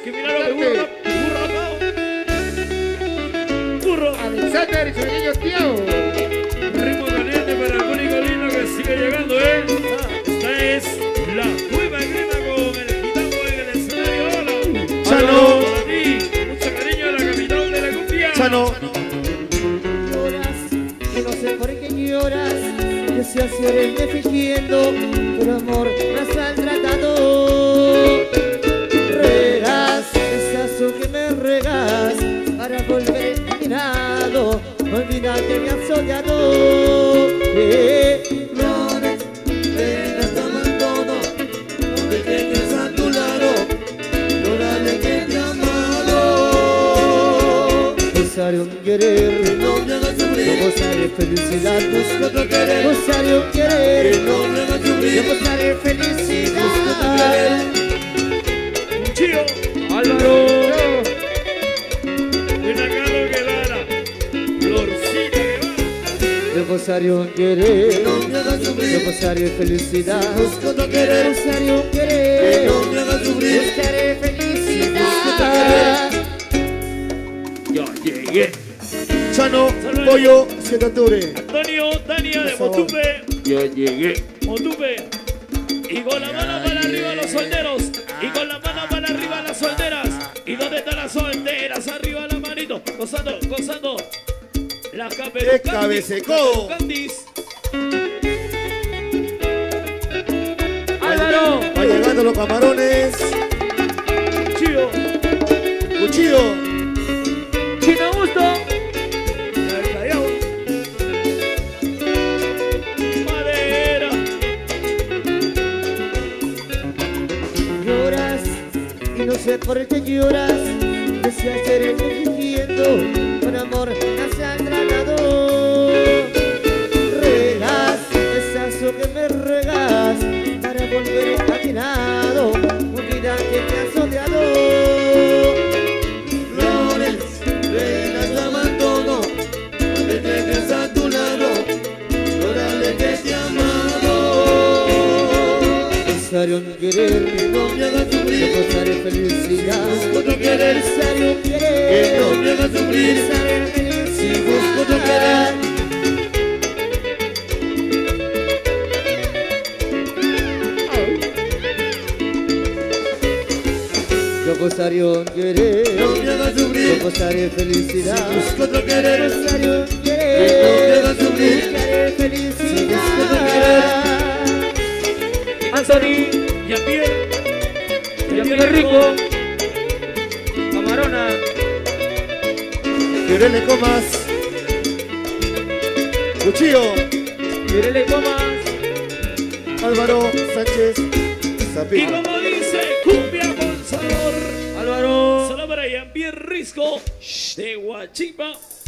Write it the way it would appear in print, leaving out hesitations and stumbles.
Que mira lo que burro, burro. Alexander y su niño tío. Ritmo caliente para el único lindo que sigue llegando, ¿eh? Esta es la nueva crema con el gitano en el escenario. Hola. Chano. Para ti, con mucho cariño, la capital de la cumbia. Chano. Lloras, y no sé por qué lloras. Deseas serme fingiendo, pero amor no has maltratado. Regas, besazo que me regas para volver mirado. Olvidar que me has odiado. Flores, penas de abandono, no te quedes a tu lado, llórale que te he amado. Gozaré un querer, No me hagas sufrir, gozaré felicidad. busco otro querer. Gozaré un querer, No me hagas sufrir, gozaré felicidad. Chío, Álvaro. Buena Carlos Guevara. Florcita Guevara. Yo gozaré un querer, no me hagas yo sufrir, gozaré felicidad. busco otro querer. Gozaré un querer, No me hagas sufrir, buscaré felicidad. Yo llegué. Chano, Pollo, 7 de octubre. Antonio, Tania de Por favor. Motupe. Yo llegué. Motupe. Y con la mano para arriba los solteros. Y con la mano para arriba las solteras. ¿Y dónde están las solteras? Arriba la manito. Gozando, gozando. Las ¡Qué cabececó! Candis. Álvaro, Va llegando los camarones. Chío. Cuchillo. Chino Gusto. El Callao. Madera. Lloras y no sé por qué lloras. Deseas serme fingiendo, con amor me has agradado. Regas, besazo que me regas para volver a mi lado. Olvidar que me has odiado. flores, penas de abandono, no te quedes a tu lado, llórale que te he amado. Gozaré un querer, No me hagas yo sufrir, gozaré felicidad. otro querer. Gozaré un Que querer, no me hagas sufrir, gozaré si busco otro querer. felicidad. Yo gozaré un querer, No me hagas yo sufrir, gozaré felicidad. busco otro querer. Gozaré un No me querer, hagas sufrir, buscaré felicidad. Anthony. Jean-Pierre. Jean-Pierre Rico. Camarona. Querele comas. Cuchillo. Querele comas. Álvaro Sánchez. Y Zapito. como dice, cumbia con sabor. Álvaro. Solo para Jean-Pierre Risco de Huachipa.